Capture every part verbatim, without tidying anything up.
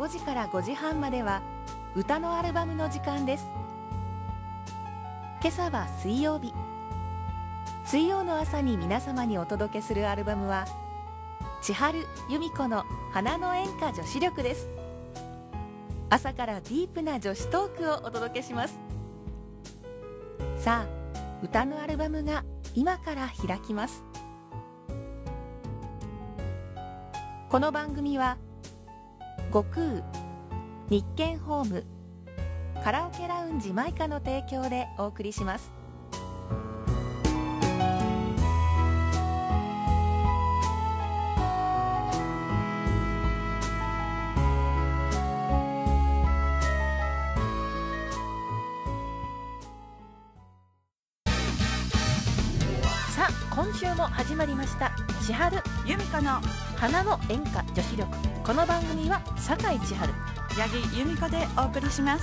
ごじからごじはんまでは歌のアルバムの時間です。今朝は水曜日。水曜の朝に皆様にお届けするアルバムは千春由美子の花の演歌女子力です。朝からディープな女子トークをお届けします。さあ、歌のアルバムが今から開きます。この番組は悟空、日建ホーム、カラオケラウンジマイカの提供でお送りします。さあ、今週も始まりました千春由美子の花の演歌女子力。この番組は酒井千春、 八木由美子でお送りします。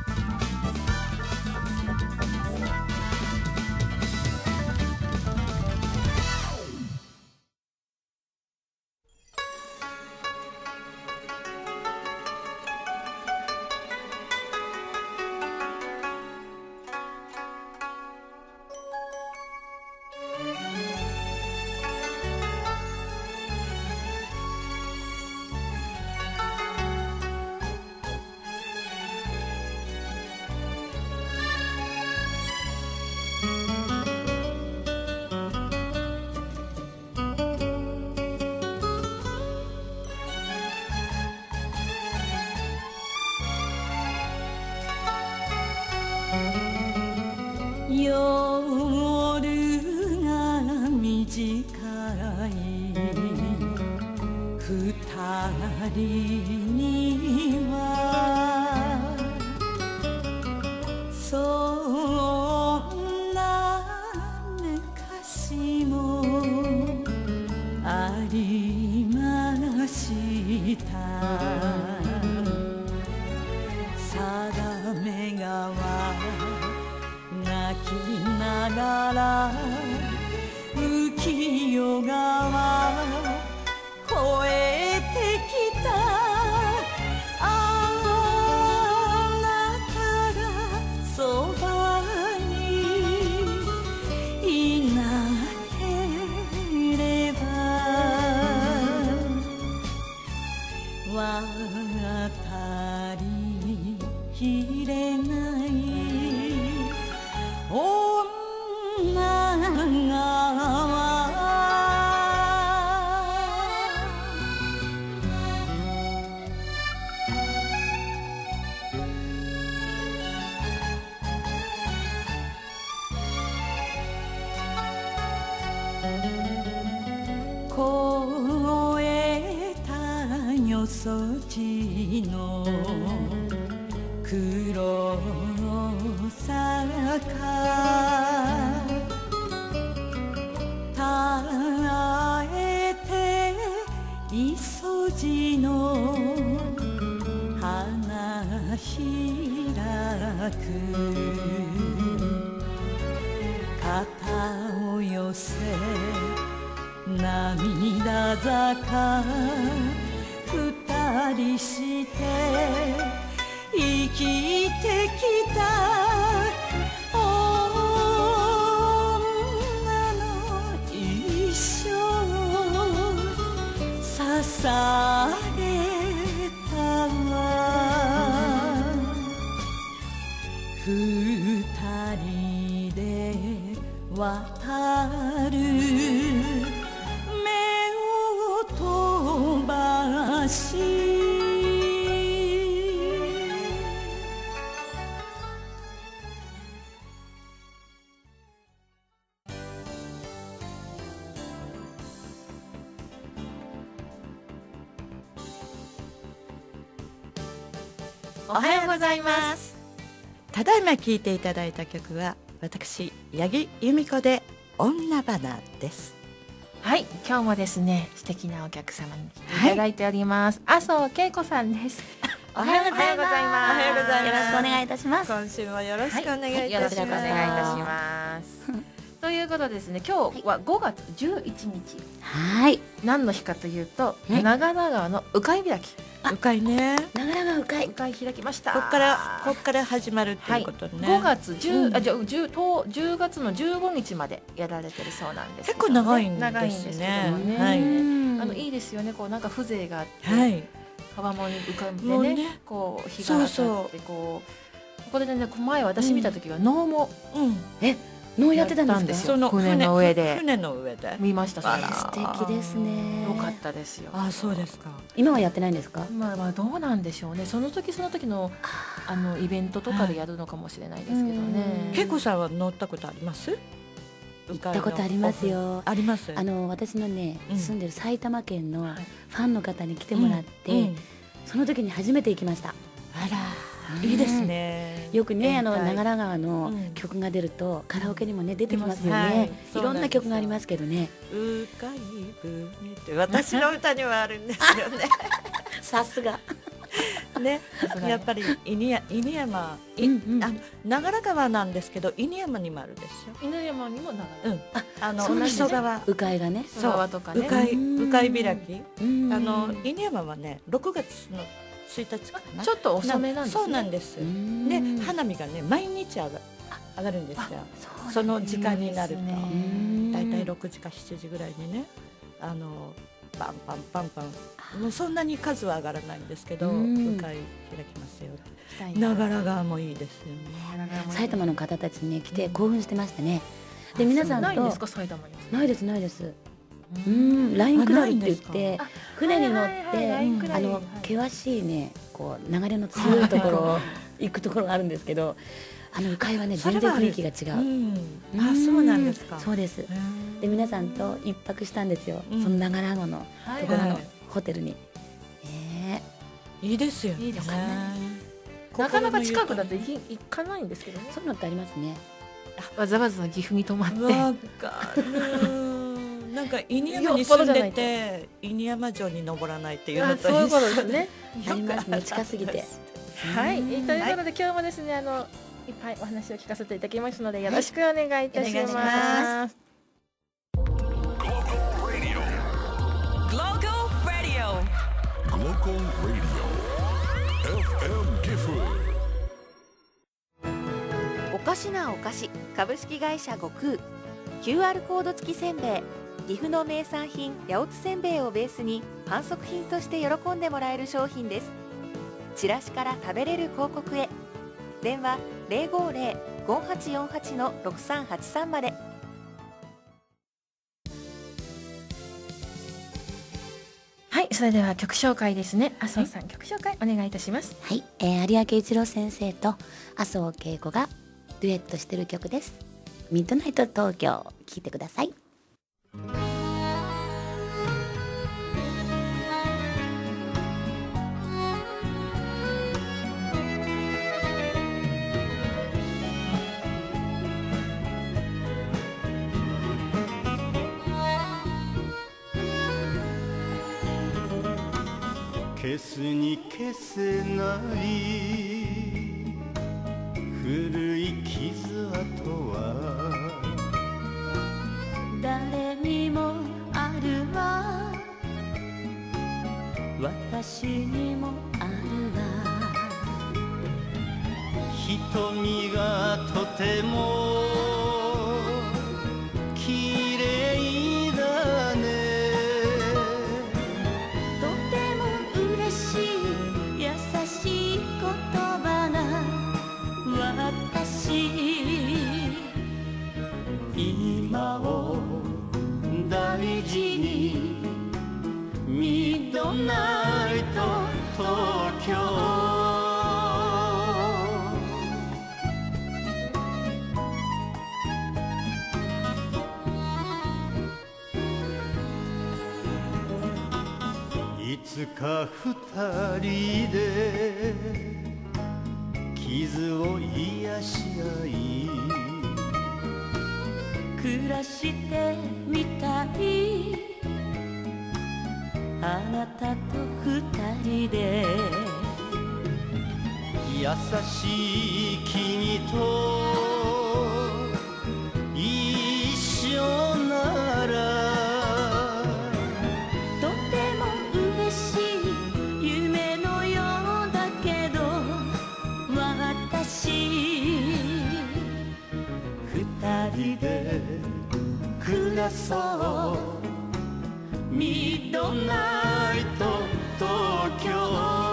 夜が短い二人にはそんな昔もありました。定め川泣きながら浮世川越えてきた。あなたがそばにいなければ渡りきれない女川。越えたよそちの黒坂耐えて磯路の花開く。肩を寄せ涙坂二人して生きてきた。女の一生捧げたわ。二人で渡る目を飛ばしおはようございます。ただいま聴いていただいた曲は私八木由美子で女花です。 はい、今日もですね素敵なお客様に来ていただいております、はい、麻生恵子さんです。 おはようございます。 おはようございます。 おはようございます。 よろしくお願いいたします。 今週もよろしくお願いいたします。 はい、よろしくお願いいたします。 ということでですね、今日はごがつじゅういちにち、 はい。 何の日かというと、 ね長良川の鵜飼開き、 鵜飼ね。 長良川鵜飼鵜飼開きました。 こっからこっから始まるっていうことね。 ごがつじゅう、 うんあじゃあじゅうとじゅうがつのじゅうごにちまでやられてるそうなんですけどね。 結構長いんですね。 長いんですけどもね。 はいうんあのいいですよね。こうなんか風情があって、 はい。 川面に浮かんでもうね、 ねこう日が当たってそうそこうこれでね、前私見た時は能もうん。 え、能やってたんやったんですですか。 よ船の上で船の上で。 見ました。それあら素敵ですね。 よかったですよ。 あ、そうですか。 今はやってないんですか。 まあまあどうなんでしょうね。その時その時のあのイベントとかでやるのかもしれないですけどね。 けいこさんは乗ったことあります？ 行ったことありますよ。 あります。 あの私のね、 うん住んでる埼玉県のはいファンの方に来てもらって、 うんうんその時に初めて行きました。 あら、いいですね。 よくね、あの宴会長良川のうん曲が出ると、カラオケにもね出てきますよはいね。 そうなんですよいろんな曲がありますけどね。 うかいぶみって私の歌にはあるんですよね。 さすが。 ね、 さすがにやっぱり犬や犬山、いうんうんあ長良川なんですけど犬山にもあるでし犬山にも長ょ。う良ん、あのそうなんですね木曽川、 鵜飼がね。 木曽川とかね。 うかいうんうかい開き、 うんあの犬山はねろくがつのついたちかな。 ちょっと遅めなんですね。 そうなんです。 うんで花火がね毎日上が上がるんですよ。その時間になるといいですねうんだいたいろくじかしちじぐらいにね、あのパンパンパンパン、もうそんなに数は上がらないんですけど、 うん鵜飼開きますよ。 行きたいな長良川もいいですよね。 長良川も埼玉の方たちね来てうん興奮してましたね。で皆さんとないんですか埼玉に。 ないですないです。 ううんん、ライン下りって言っあてあ船に乗っはいはいはいてライン下りあのはい険しいねこう流れの強いところを行くところがあるんですけど、あの鵜飼はね全然雰囲気が違う。 うん、あ、そうなんですか。 そうです。で皆さんと一泊したんですよ。 うんその長良川のはいところのはいホテルに。えいいですよね。 いいですねなかなか近くだと行き行かないんですけどねー、。そういうのってありますね。 わざわざ岐阜に泊まって。 わかる。なんか犬山に住んでて犬山城に登らないっていうのとあそういうことですね。 ありますね近すぎて。 はい、 うんえーということで、今日もですね、あのいっぱいお話を聞かせていただきますので、よろしくお願いいたします。 お願いしま Global Radio Global Radio エフエム 岐阜おかしなお菓子株式会社悟空 キューアール コード付きせんべい、岐阜の名産品八百津せんべいをベースに販促品として喜んでもらえる商品です。チラシから食べれる広告へ。電話 ゼロごゼロ ごはちよんはち のろくさんはちさんまで。 はい、それでは曲紹介ですね。麻生さん、曲紹介お願いいたします。 はい、えー、有明一郎先生と麻生恵子がデュエットしてる曲です。ミッドナイト東京、聴いてください。 消すに消せない古い傷跡は誰にもあるわ私にもあるわ瞳がとても綺麗だねとても嬉しい優しい言葉が私今を大事にミッドナイト東京いつか二人で傷を癒し合い暮らしてみたいあなたと二人で優しい君と一人で暮らそうミッドナイト東京。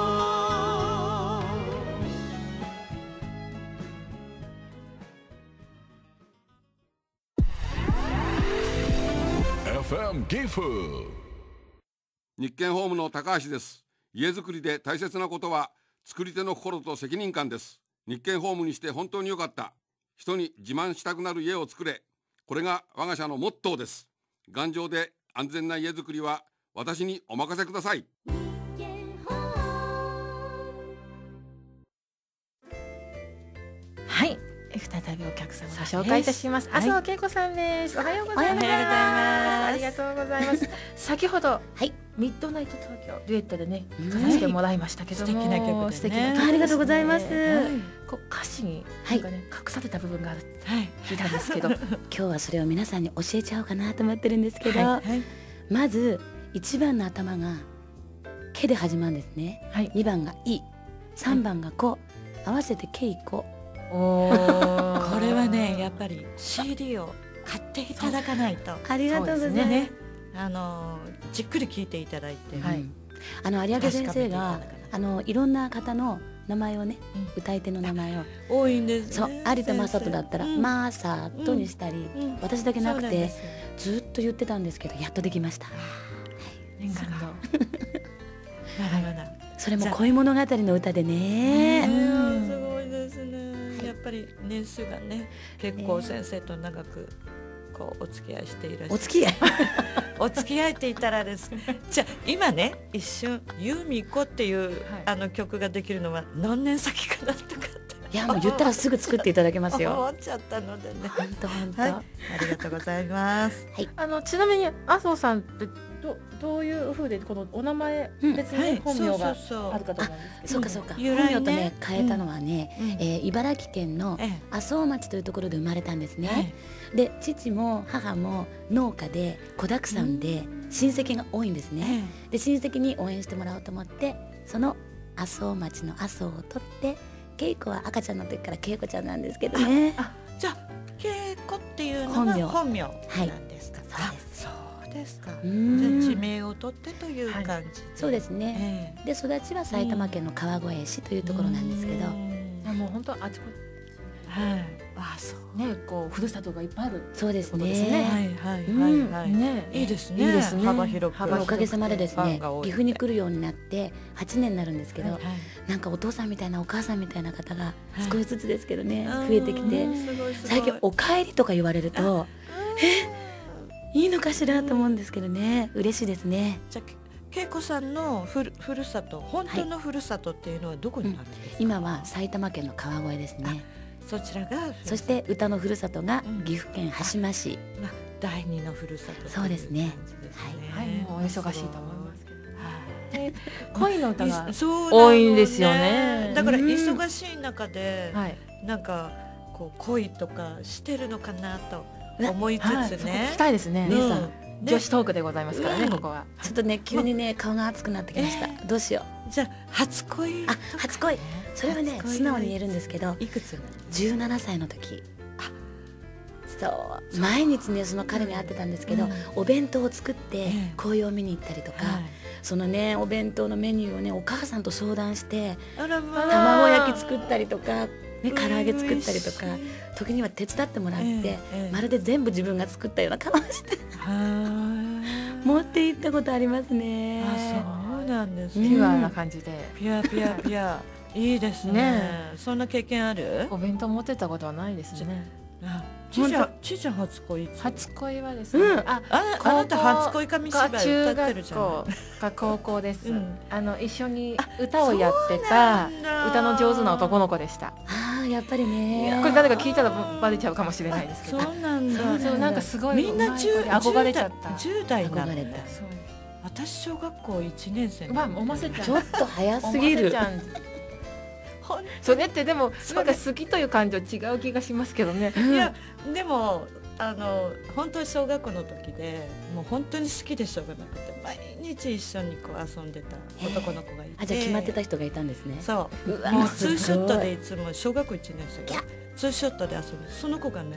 エフエム 岐阜。 日建ホームの高橋です。家づくりで大切なことは作り手の心と責任感です。日建ホームにして本当に良かった。人に自慢したくなる家を作れ。これが我が社のモットーです。頑丈で安全な家づくりは私にお任せください。 はい、再びお客様ご紹介いたします。 はい麻生恵子さんです。おはようございます。 おはようございますありがとうございます。先ほど、 はいミッドナイト東京デュエットでね、歌わせてもらいましたけども、 素敵な曲でね素敵な曲ですね。 ありがとうございますこう歌詞になんかね、隠された部分があるってはい聞いたんですけど、 今日はそれを皆さんに教えちゃおうかなと思ってるんですけど、 はいまずいちばんの頭が「け」で始まるんですね。 はい。 にばんが「い」さんばんが「こ」合わせて「けいこおーこれはねやっぱり シーディー を買っていただかないと」。 ありがとうございます。 ねねあのじっくり聞いていただいて、 はいうんあの有明先生が確かめていただかないあのいろんな方の名前をね、 うん歌い手の名前を多いんですね。 そう有田正人だったら「 うんまさと」にしたり、 うん私だけなくてそうなんですよずっと言ってたんですけどやっとできました。 念願のまだまだそれも恋物語の歌でね。 うんすごいですね。やっぱり年数がね結構先生と長くこうお付き合いしていらっしゃる。 お付き合いお付き合いって言ったらですね。じゃあ今ね一瞬由美子っていう、 はいあの曲ができるのは何年先かなとかっていやもう言ったらすぐ作っていただけますよ。 思っちゃったのでね。 本当本当。 はい、ありがとうございます。 あのちなみに麻生さんってどどういう風でこのお名前うん別に本名がそうそうそうあるかと思うんですけど、 そうかそうか。 由来ね本名とね変えたのはね、 うんえー茨城県のえ麻生町というところで生まれたんですえね。で父も母も農家で子だくさんで親戚が多いんですね。で親戚に応援してもらおうと思ってその麻生町の麻生を取って恵子は赤ちゃんの時から恵子ちゃんなんですけどね。 あじゃあ恵子っていうのが本名本名はいなんですか。 そうですあそうですか。 うじゃんあ地名を取ってという感じで。 そうですね。 えで育ちは埼玉県の川越市というえところなんですけど、 うんあもう本当あちこはい。あそう。 ちねこうふるさとがいっぱいある。 そうですそうですねね。 はいはいうんはいはい。 ねいいですね。 いいですね幅広く。 幅広くおかげさまでですねファンが多い岐阜に来るようになってはちねんになるんですけど、 はいなんかお父さんみたいなお母さんみたいな方が少しずつですけどね、 はい増えてきてうんすごいすごい最近お帰りとか言われるとえいいのかしらと思うんですけどね嬉しいですね。 じゃあ恵子さんのふるふるさと本当のふるさとっていうのはどこになるんですか。 今は埼玉県の川越ですね。 そちらがふるさとそして歌のふるさとがうん岐阜県羽島市。 まあ第二のふるさとといそうですね感じですはいもうお忙しいと思いますけど。 はいで恋の歌がそうなの多いんですよねだからうん忙しい中で、 はいなんかこう恋とかしてるのかなと思いつはいそこつね聞き。たいですね。 うん姉さん女子トークでございますからねうんここは。 ちょっとね急にね顔が熱くなってきました。どうしよう。 じゃあ初恋とかあ初恋それはね初恋素直に言えるんですけどいくつなの。 じゅうななさいの時そう毎日ねその彼に会ってたんですけど、 うんお弁当を作ってええ紅葉を見に行ったりとか、 はいそのねお弁当のメニューをねお母さんと相談してあらまあ卵焼き作ったりとか、ね、唐揚げ作ったりとか初々しい時には手伝ってもらって、 ええええまるで全部自分が作ったような顔してはい持って行ったことありますね。 あそうなんですうんピュアな感じで。 ピュアピュアピュアいいですねねそんな経験ある。 お弁当持ってたことはないですね。 あちいちゃんちいちゃん初恋いつ。 初恋はですね。 うんあああなた初恋紙芝居が中歌ってるじゃん。 学校か高校です、 うんあの一緒に歌をやってたそうなんだ歌の上手な男の子でした。 ああやっぱりねこれ誰か聞いたらバレちゃうかもしれないですけど、 そうなんだ。 そうそうなんかすごいみんな十うまい子に憧れちゃった。 十代なの憧れたそう私小学校一年生まあおませちゃんちょっと早すぎるおませちゃんほんそれってでもそれなんか好きという感情違う気がしますけどね。 いやでもあの本当に小学校の時でもう本当に好きでしょうがなくて毎日一緒にこう遊んでた男の子がいて、 あじゃあ決まってた人がいたんですね。 そううわもうツすごいーショットでいつも小学校いちねん生がツーショットで遊んでその子がね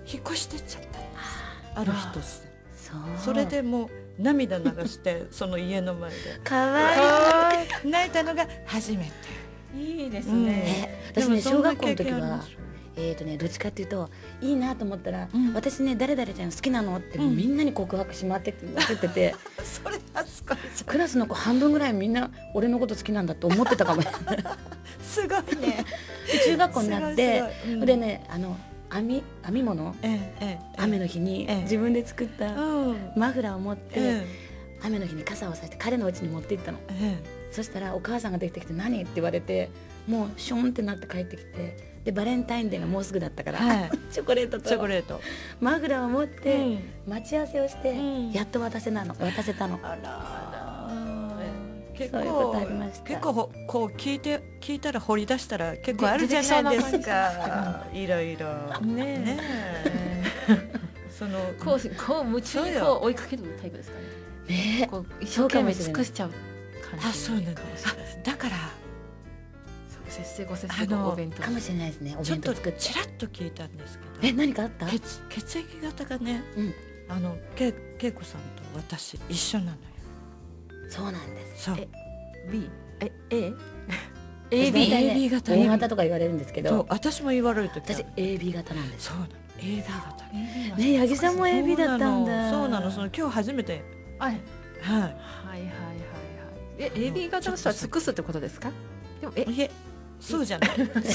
引っ越してっちゃったある日突然。 そうそれでもう涙流してその家の前でかわいい。 泣いたのが初めて。 いいですうんね。 え私ねでもそんな小学校の時は経験ありますえーとねどっちかっていうといいなと思ったら、 うん私ね誰々ちゃん好きなのって、 うんみんなに告白しまってって言っててそれ恥ずかしい。 クラスの子半分ぐらいみんな俺のこと好きなんだと思ってたかも。 すごいね。 で中学校になってすごいすごいうんでねあの編み編み物ええええ雨の日にええ自分で作ったうんマフラーを持って、 え雨の日に傘をさして彼の家に持って行ったの。 えそしたらお母さんが出てきて何って言われてもうションってなって帰ってきてでバレンタインデーがもうすぐだったから、 はいチョコレートチョコとレート。 マフラーを持って、 うん待ち合わせをして、 うんやっと渡せなの渡せたの。 あら結そういうこと構ありました結構ほこう聞いて聞いたら掘り出したら結構あるじゃないですか。いろいろねねえ。そのこうこう夢中にそうよこう追いかけるタイプですかね。 ねこう一生懸命尽くしちゃう感じ。 あそうなんだかもしれないですね。 だからそう節制ご節あの制ごお弁当。 かもしれないですねおちょっと弁当作って。 ちらっと聞いたんですけど。 え何かあった？ 血血液型がね、 うんあのけけいこさんと私一緒なのよ。 そうなんです。 そう。 え B え A 私 A 大 B 体ね A B 型 O 型とか言われるんですけそうど私も言われるときあ私る。 エービー 型なんです。 そうなの エービー 型。 ね八木さんも エービー だったんだ。 そうなのそうなのその今日初めてはいははいはいはいはい。え A B 型の人は尽くすってことですか？でもえい。いえそうじゃない。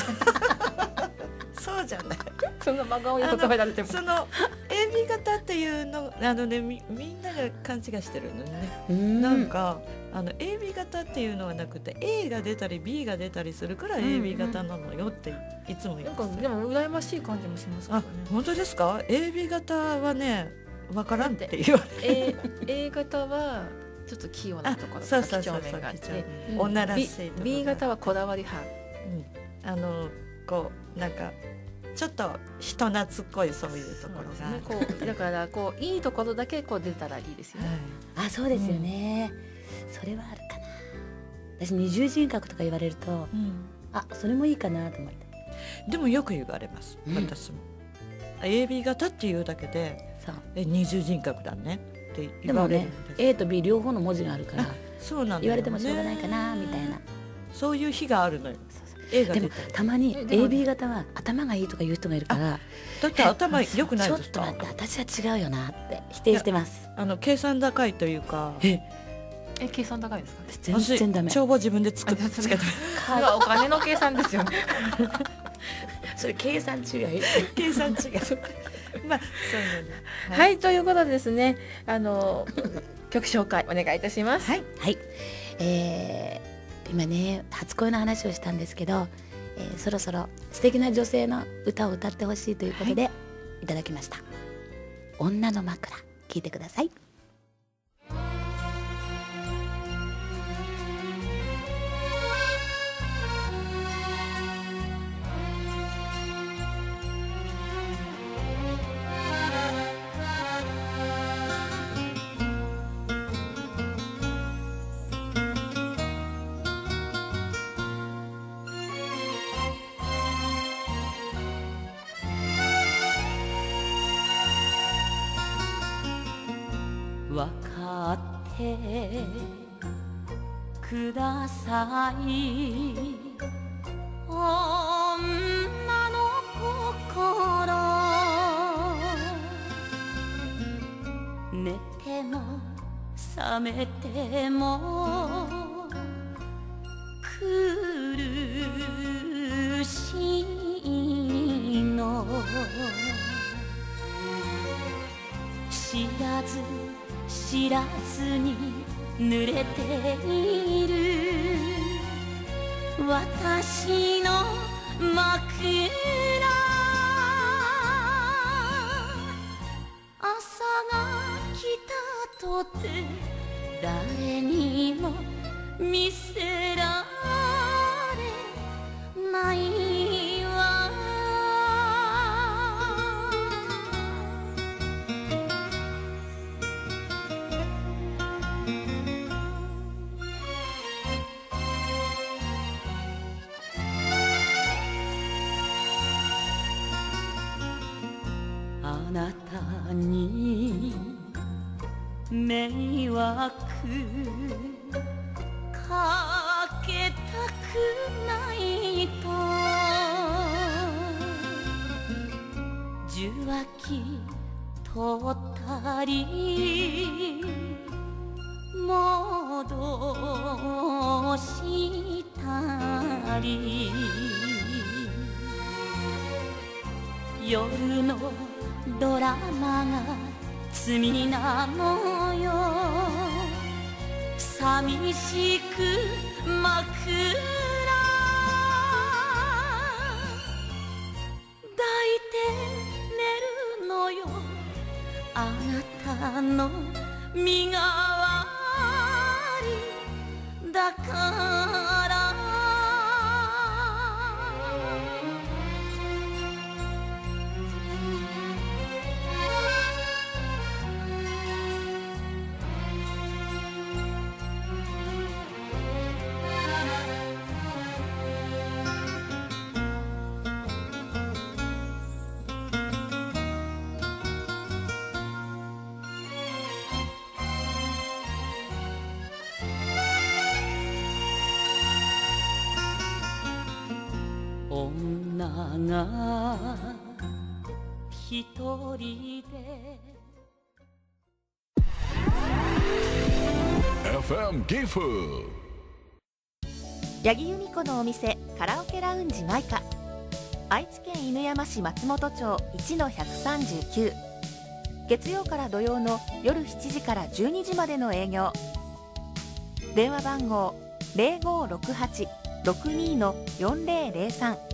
そうじゃない。 そんな真顔に答えられても。 その エービー 型っていうのあのねみみんなが勘違いしてるのね。 うーんなんかあの エービー 型っていうのはなくて A が出たり B が出たりするから エービー 型なのよっていつも言なんうんですよ。 かでも羨ましい感じもしますけどあね。 本当ですか？ エービー 型はねわからんって言われる。 A A 型はちょっと器用なところそうが几そうそうそう帳面があって、 うんおならし B, いところが B 型はこだわり派。 うんあのこうなんかちょっと人懐っこいそういうところが、 ね、こうだからこういいところだけこう出たらいいですよね。 はあそうですよね、それはあるかな。私二重人格とか言われるというんあそれもいいかなと思って。 でもよく言われます、 うん私も エービー 型っていうだけでそうえ二重人格だねってでも言われるねんです。 A と B 両方の文字があるからそうなんだよね言われてもしょうがないかなみたいな。 そういう日があるのよ。A がでも出たりたまにえでもエービー 型は頭がいいとか言う人がいるからだって頭良くないちょっですか？ と待って私は違うよなって否定してます。 あの計算高いというかええ計算高いですか？ 全然ダメ。 帳簿自分で作ってあつけてそれはお金の計算ですよね。 それ計算違い。 計算違うまあそうなのはいということでですね、あの曲紹介お願いいたします。 はいはい、えー今ね初恋の話をしたんですけど、えーそろそろ素敵な女性の歌を歌ってほしいということで、い、ただきました。女の枕聞いてください。わかってください女の心寝ても覚めても苦しいの知らず知らずに濡れている私の枕朝が来たとて誰にも見せられないわあなたに迷惑かけたくないと受話器取ったり戻したり夜のドラマが罪なのよ寂しく枕抱いて寝るのよあなたの身代わりだから女が一人でエフエム ギフ八木由美子のお店カラオケラウンジマイカ愛知県犬山市松本町 いちのひゃくさんじゅうきゅう 月曜から土曜の夜しちじからじゅうにじまでの営業電話番号 ゼロごろくはち ろくに よんゼロゼロさん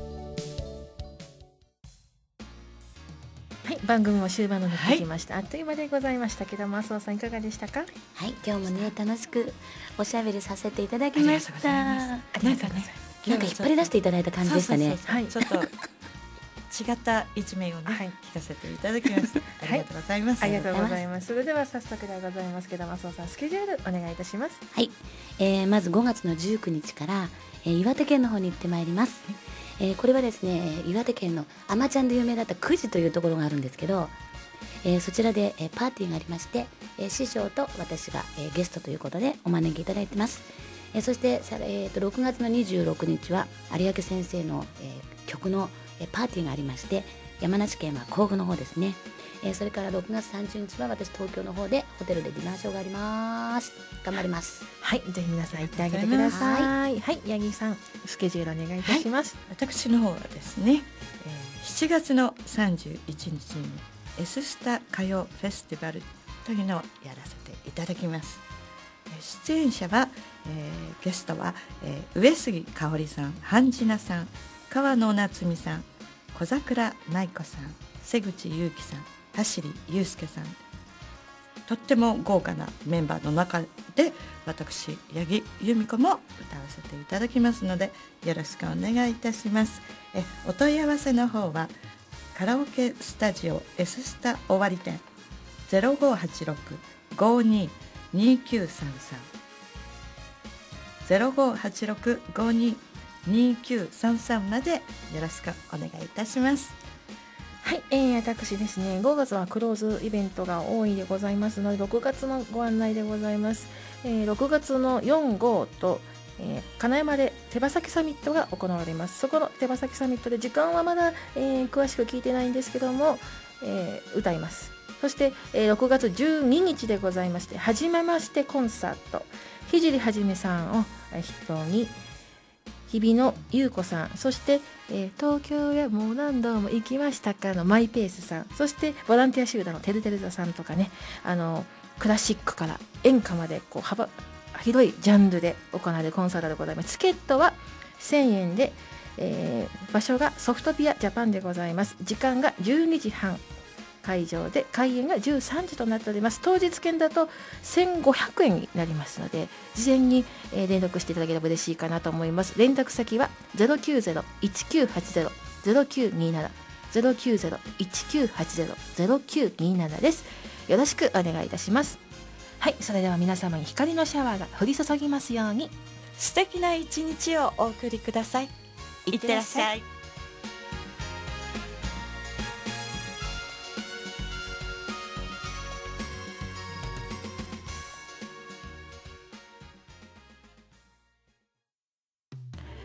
はい、番組も終盤のにってきました、はい、あっという間でございましたけども、麻生さんいかがでしたか？ はい、今日もね楽しくおしゃべりさせていただきました。なんかね、なんか引っ張り出していただいた感じでしたね。 はい、ちょっと違った一面をね、はい、聞かせていただきました。ありがとうございます。 はい、ありがとうございます。それでは早速でございますけど、麻生さんスケジュールお願いいたします。 はい、えー、まずごがつのじゅうくにちから、えー、岩手県の方に行ってまいります。えー、これはですね、岩手県のあまちゃんで有名だった久慈というところがあるんですけど、えー、そちらで、えー、パーティーがありまして、えー、師匠と私が、えー、ゲストということでお招きいただいてます。えー、そしてさ、えー、とろくがつのにじゅうろくにちは有明先生の、えー、曲の、えー、パーティーがありまして、山梨県は甲府の方ですね。えー、それからろくがつさんじゅうにちは私東京の方でホテルでディナーショーがあります。頑張ります。 はい、ぜひ皆さん行ってあげてください。はい、八木さんスケジュールお願いいたします。 はい、私の方はですね、えー、しちがつのさんじゅういちにちにエススタ歌謡フェスティバルというのをやらせていただきます。出演者は、えー、ゲストは、えー、上杉香織さん、半次奈さん、川野夏美さん、小桜舞子さん、瀬口祐樹さん、田尻祐介さん、とっても豪華なメンバーの中で私八木由美子も歌わせていただきますのでよろしくお願いいたします。えお問い合わせの方はカラオケスタジオ S スタ終わり店 ゼロごはちろく ごに にきゅうさんさん ゼロごはちろく ごに にきゅうさんさんまでよろしくお願いいたします。 はい、えー、私ですね、ごがつはクローズイベントが多いでございますのでろくがつのご案内でございます。えー、ろくがつのよん、ごと、えー、金山で手羽先サミットが行われます。そこの手羽先サミットで時間はまだ、えー、詳しく聞いてないんですけども、えー、歌います。そして、えー、ろくがつじゅうににちでございましてはじめましてコンサート、聖はじめさんを筆頭に日比野優子さん、そして、えー、東京へもう何度も行きましたかのマイペースさん、そしてボランティア集団のてるてる座さんとかね、あのクラシックから演歌までこう幅広いジャンルで行われるコンサートでございます。チケットはせんえんで、えー、場所がソフトピアジャパンでございます。時間がじゅうにじはん会場で開演がじゅうさんじとなっております。当日券だとせんごひゃくえんになりますので事前に連絡していただければ嬉しいかなと思います。連絡先は ゼロきゅうゼロ いちきゅうはちゼロ ゼロきゅうになな ゼロきゅうゼロ いちきゅうはちゼロ ゼロきゅうにななです。よろしくお願いいたします。はい、それでは皆様に光のシャワーが降り注ぎますように。 素敵な一日をお送りください。いってらっしゃい。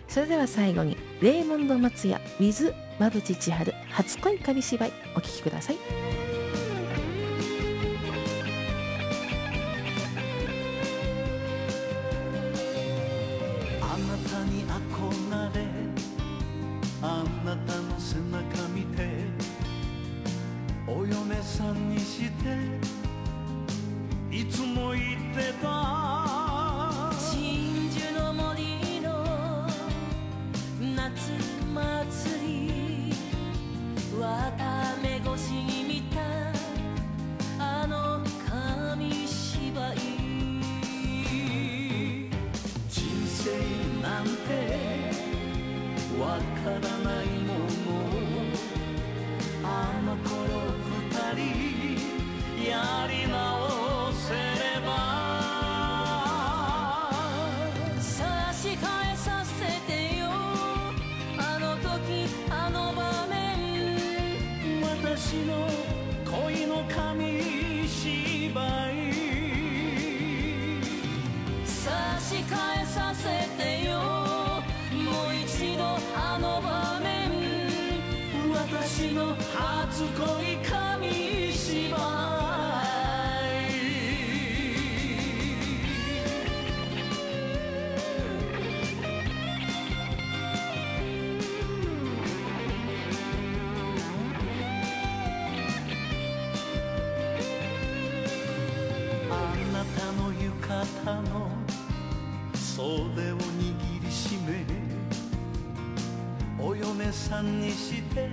それでは最後にレーモンド松也 with 馬淵千春初恋紙芝居お聴きください。 あなたに憧れあなたの背中見てお嫁さんにしていつも言ってた真珠の森の夏祭り綿目越しに見たあの紙芝居人生なんてわからないものあの頃二人やり直せれば差し替えさせてよあの時あの場面私の恋の紙芝居差し替えさせてよもう一度あの場面私の初恋紙芝居あなたの浴衣の袖を握りしめお嫁さんにして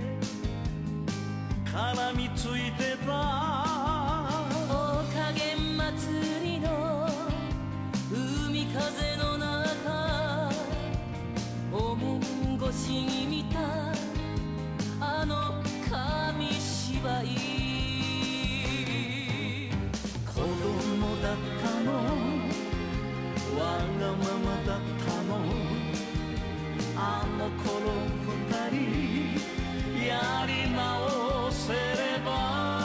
絡みついてたおかげ祭りの海風の中お面越しに見たあの紙芝居子供だったのわがままだったのあの頃二人やり直せれば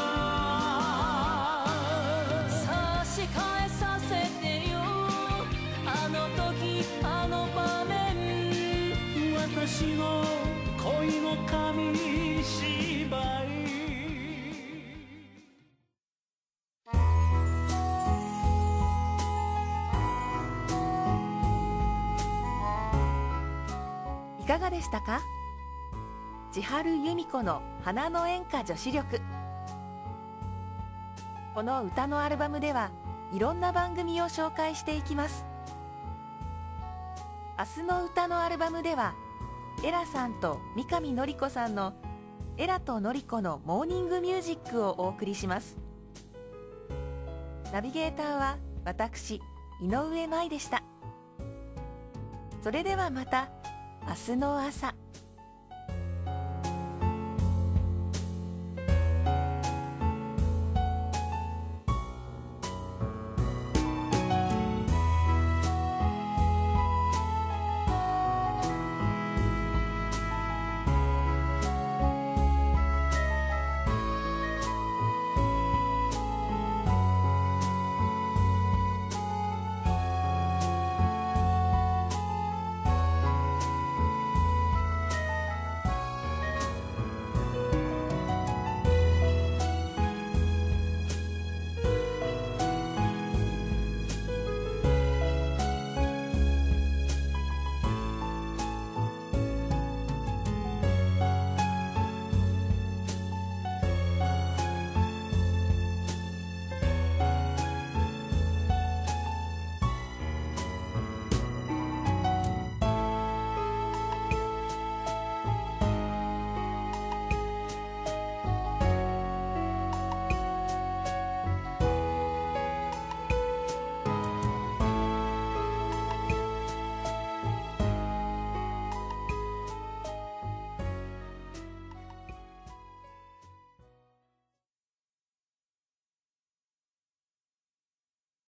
差し替えさせてよあの時あの場面私の恋の紙芝居いかがでしたか？千春由美子の花の演歌女子力。この歌のアルバムではいろんな番組を紹介していきます。明日の歌のアルバムではエラさんと三上典子さんのエラとのりこのモーニングミュージックをお送りします。ナビゲーターは私井上舞でした。それではまた明日の朝。